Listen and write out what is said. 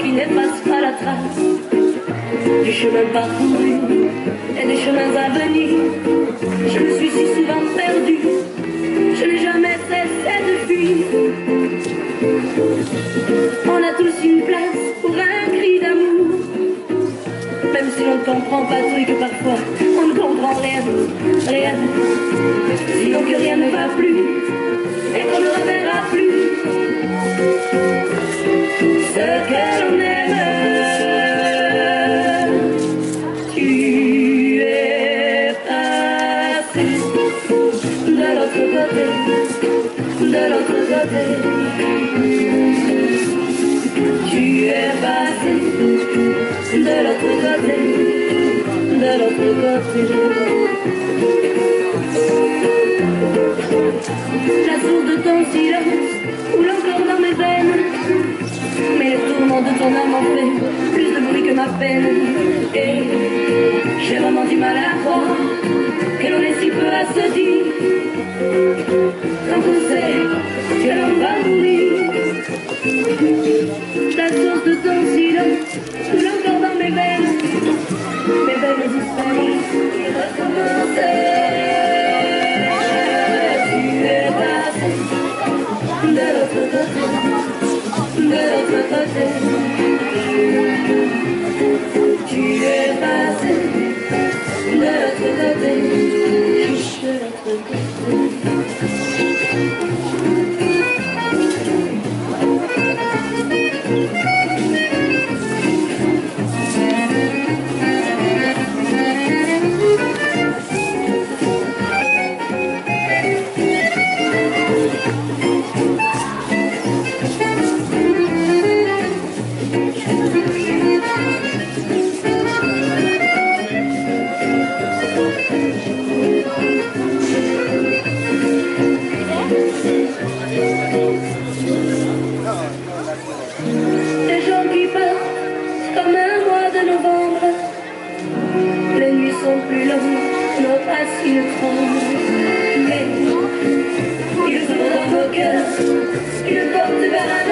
qui n'efface pas la trace du chemin parcouru et des chemins à venir. Je me suis si souvent perdue, je n'ai jamais cessé de fuir. On a tous une place pour un cri d'amour, même si l'on ne comprend pas tout et que parfois on ne comprend rien, rien. Sinon que rien ne va plus et qu'on ne reverra plus ce que l'on aime. Tu es passé de l'autre côté, de l'autre côté. Tu es passé de l'autre côté, de l'autre côté. La source de ton silence coule encore dans mes veines, mais le tourment de ton âme en fait plus de bruit que ma peine. Et j'ai vraiment du mal à croire que l'on est si peu à se dire quand on sait que l'on va mourir. La source de ton silence coule encore dans mes veines disparues et recommencer. De l'autre côté, de l'autre côté. Tu es passé de l'autre côté, juste de l'autre côté. Les gens qui partent comme un mois de novembre, les nuits sont plus longues, nos racines tremblent, mais ils ouvrent dans nos cœurs une porte vers un